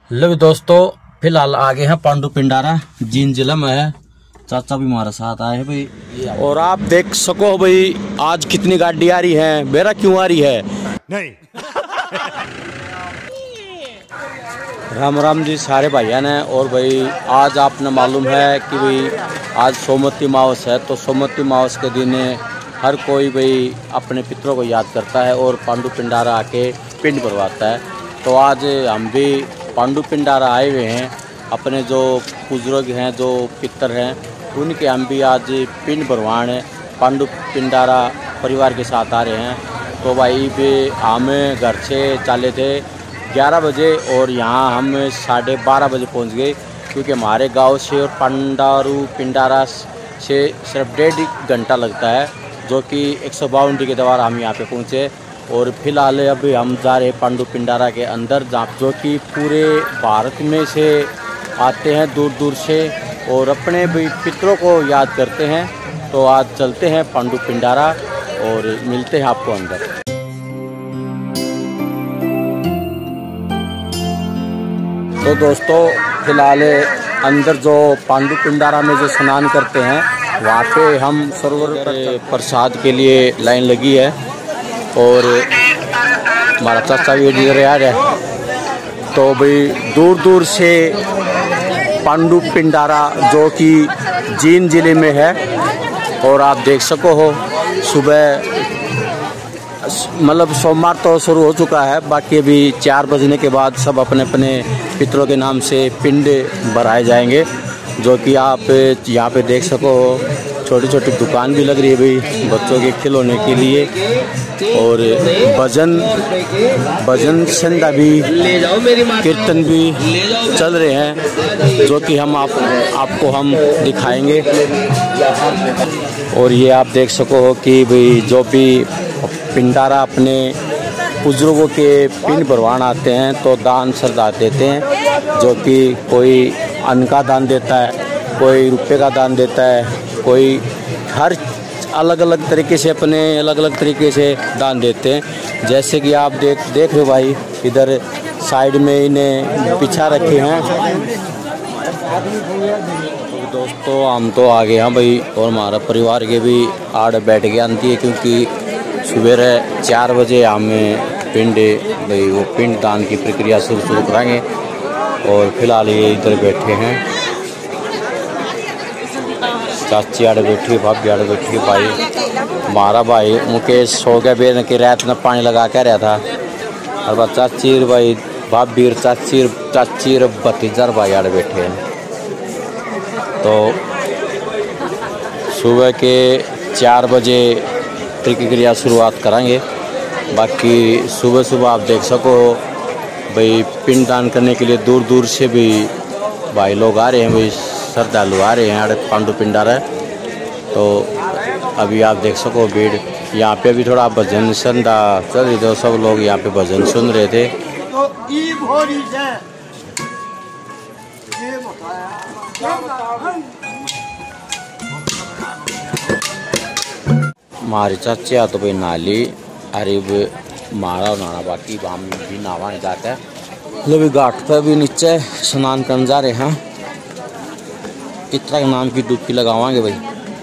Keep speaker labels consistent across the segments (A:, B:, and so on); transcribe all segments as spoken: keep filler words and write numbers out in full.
A: लो भी दोस्तों, फिलहाल आगे हैं पांडु पिंडारा, जींद जिला में है। चाचा भी हमारे साथ आए हैं भाई, और आप देख सको भाई आज कितनी गाड़ी आ रही है, मेरा क्यों आ रही है नहीं। राम राम जी सारे भाइयों ने। और भाई आज आपने मालूम है कि भाई आज सोमवती मावस है, तो सोमवती मावस के दिन हर कोई भाई अपने पितरों को याद करता है और पांडु पिंडारा आके पिंड भरवाता है। तो आज हम भी पांडु पिंडारा आए हुए हैं, अपने जो बुजुर्ग हैं, जो पितर हैं, उनके हम भी आज पिंड भरवाने पांडु पिंडारा परिवार के साथ आ रहे हैं। तो भाई भी हम घर से चले थे ग्यारह बजे और यहाँ हम साढ़े बारह बजे पहुँच गए, क्योंकि हमारे गांव से और पांडारू पिंडारा से सिर्फ डेढ़ घंटा लगता है, जो कि एक सौ बावन के द्वारा हम यहाँ पे पहुँचे। और फिलहाल अभी हम जा रहे हैं पांडु पिंडारा के अंदर, जहाँ जो कि पूरे भारत में से आते हैं दूर दूर से और अपने भी पितरों को याद करते हैं। तो आज चलते हैं पांडु पिंडारा और मिलते हैं आपको अंदर। तो दोस्तों फिलहाल अंदर जो पांडु पिंडारा में जो स्नान करते हैं, वहाँ पे हम सरोवर पर प्रसाद के लिए लाइन लगी है और हमारा चाचा भी इधर आ रहा है। तो भाई दूर दूर से पांडु पिंडारा जो कि जींद जिले में है, और आप देख सको हो सुबह मतलब सोमवार तो शुरू हो चुका है, बाकी अभी चार बजने के बाद सब अपने अपने पितरों के नाम से पिंड भराए जाएंगे, जो कि आप यहाँ पे देख सको हो। छोटी छोटी दुकान भी लग रही है भाई बच्चों के खिलौने के लिए, और भजन भजन संध्या भी, कीर्तन भी चल रहे हैं, जो कि हम आप आपको हम दिखाएंगे। और ये आप देख सको हो कि भाई जो भी पिंडारा अपने बुजुर्गों के पिंड भरवान आते हैं तो दान श्रद्धा देते हैं, जो कि कोई अन्न का दान देता है, कोई रुपये का दान देता है, कोई हर अलग अलग तरीके से अपने अलग अलग तरीके से दान देते हैं। जैसे कि आप देख देख रहे हो भाई इधर साइड में इन्हें बिछा रखे हैं। तो दोस्तों हम तो आ गए हैं भाई, और हमारा परिवार के भी आड़ बैठ के आती है, क्योंकि सुबह चार बजे हमें पिंड भाई वो पिंड दान की प्रक्रिया शुरू शुरू कराएंगे। और फिलहाल ये इधर बैठे हैं, चाची आड़ बैठी, भाभी आड़ बैठी। भाई हमारा भाई मुकेश सो गया बेर के रात में पानी लगा के रहा था, और चाची भाई भाभी चाची चाची भतीजा भाई आड़ बैठे हैं। तो सुबह के चार बजे प्रक्रिया शुरुआत कराएंगे। बाकी सुबह सुबह आप देख सको भाई पिंड दान करने के लिए दूर दूर से भी भाई लोग आ रहे हैं, भाई श्रद्धालु आ रहे हैं पांडु पिंडारा। तो अभी आप देख सको भीड़ यहाँ पे भी थोड़ा भजन संध्या चल रही थी, सब लोग यहाँ पे भजन सुन रहे थे। हमारी चाचा तो भाई नाली अरीब मारा नाना, बाकी हम भी नावा नहीं जाता है। लो भी घाट पे भी नीचे स्नान करने जा रहे हैं। कितना नाम की डुबकी लगावाएंगे भाई,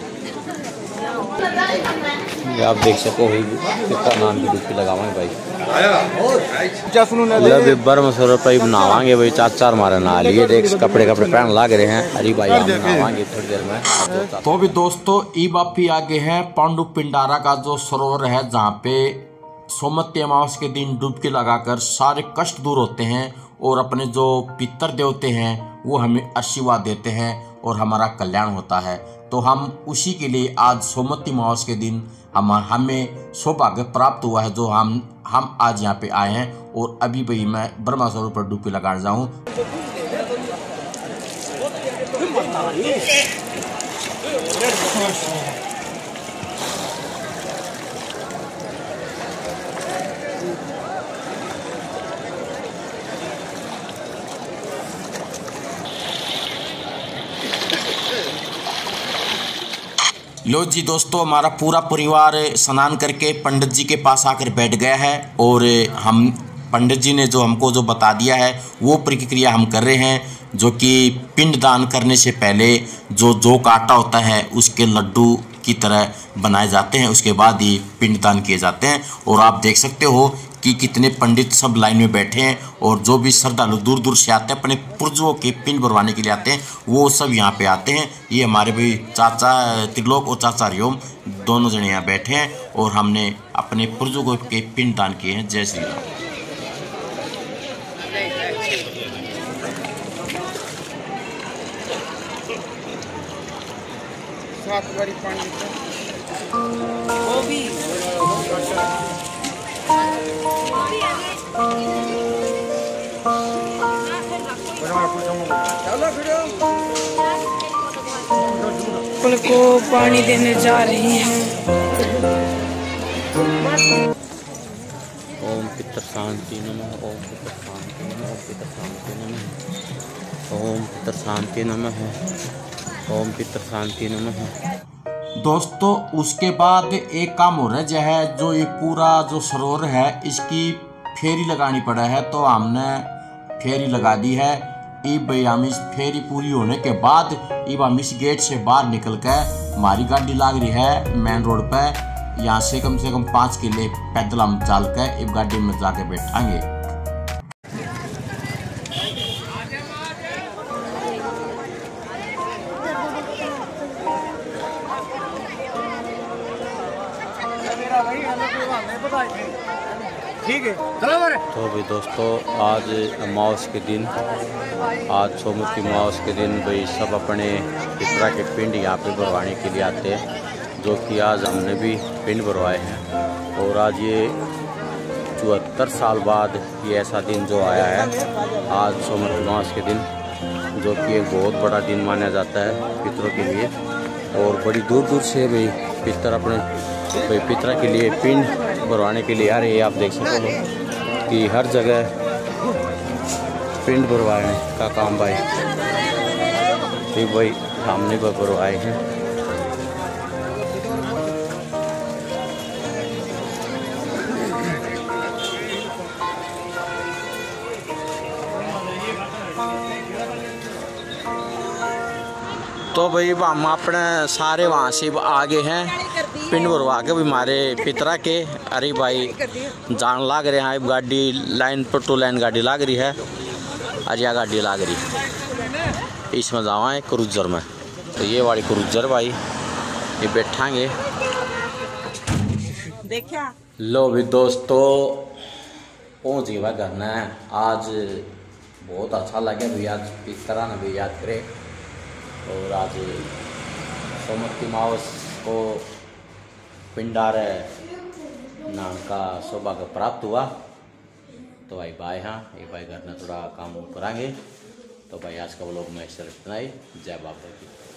A: आप देख सको कितना नाम की डुबकी लगावाएंगे भाई। बर्म सौ पर नहावाएंगे भाई, चार चार मारे नहा लिए, देख कपड़े कपड़े पहन लाग रहे हैं। अरे भाई हम नहावाएंगे थोड़ी देर में। तो भी दोस्तों ई बापी आगे है पांडु पिंडारा का जो सरोवर है, जहाँ पे सोमवती अमावस के दिन डुबकी लगाकर सारे कष्ट दूर होते हैं और अपने जो पितर देवते हैं वो हमें आशीर्वाद देते हैं और हमारा कल्याण होता है। तो हम उसी के लिए आज सोमवती अमावस के दिन हम हमें सौभाग्य प्राप्त हुआ है, जो हम हम आज यहाँ पे आए हैं। और अभी भाई मैं ब्रह्मा सरोवर पर डुबकी लगा जाऊँ। लो जी दोस्तों, हमारा पूरा परिवार स्नान करके पंडित जी के पास आकर बैठ गया है और हम
B: पंडित जी ने जो हमको जो बता दिया है वो प्रक्रिया हम कर रहे हैं, जो कि पिंड दान करने से पहले जो जौ का आटा होता है उसके लड्डू की तरह बनाए जाते हैं, उसके बाद ही पिंड दान किए जाते हैं। और आप देख सकते हो कि कितने पंडित सब लाइन में बैठे हैं और जो भी श्रद्धालु दूर दूर से आते हैं अपने पुरजों के पिंड भरवाने के लिए आते हैं वो सब यहाँ पे आते हैं। ये हमारे भाई चाचा त्रिलोक और चाचा हरिओम दोनों जने यहाँ बैठे हैं और हमने अपने पुरजों के पिंड दान किए हैं। जय श्री राम।
C: सात बारी पानी वो भी फूल को पानी देने जा रही हैं।
A: ओम पितर शांति नमः, ओम पितर शांति नमः, ओम पितर शांति नमः, ओम पितर शांति नमः, ओम पितर शांति नमः।
B: दोस्तों उसके बाद एक काम हो रहा है, जो ये पूरा जो सरोवर है इसकी फेरी लगानी पड़ा है, तो हमने फेरी लगा दी है। इब हम इस फेरी पूरी होने के बाद इब हम इस गेट से बाहर निकल कर हमारी गाड़ी लाग रही है मेन रोड पर। यहाँ से कम से कम पाँच किले पैदल हम चल कर इब गाड़ी में जाके बैठांगे।
C: ठीक है
A: तो भी दोस्तों आज अमावस के दिन, आज सोमवती अमावस के दिन भाई सब अपने पितरा के पिंड यहाँ पे भरवाने के लिए आते हैं, जो कि आज हमने भी पिंड भरवाए हैं। और आज ये चौहत्तर साल बाद ये ऐसा दिन जो आया है आज सोमवती अमावस के दिन, जो कि एक बहुत बड़ा दिन माना जाता है पितरों के लिए। और बड़ी दूर दूर से भाई पितर अपने भाई पितरा के लिए पिंड भरवाने के लिए आ रहे हैं। आप देख सकते हो कि हर जगह पिंड भरवाने का काम भाई ये भाई सामने पर भरवाए हैं। तो भाई हम अपने सारे वहाँ से आगे हैं पिंड भरवा के भी हमारे पितरा के। अरे भाई जान लाग रहे हैं, गाड़ी लाइन पर टू लाइन गाड़ी लाग रही है, अरिया गाड़ी लाग रही है। इसमें जावा है क्रूजर में, तो ये वाली क्रूजर भाई ये बैठांगे।
C: देखा
A: लो भी दोस्तों पहुँच गया घर ने। आज बहुत अच्छा लगे भी, आज पितरा ने भी याद करे। और आज सोमवती अमावस को पिंडार नाम का सौभाग्य प्राप्त हुआ। तो भाई भाई हाँ ये भाई घर में थोड़ा काम कराएंगे। तो भाई आज का व्लॉग में इस तरह इतना ही। जय बाबा की।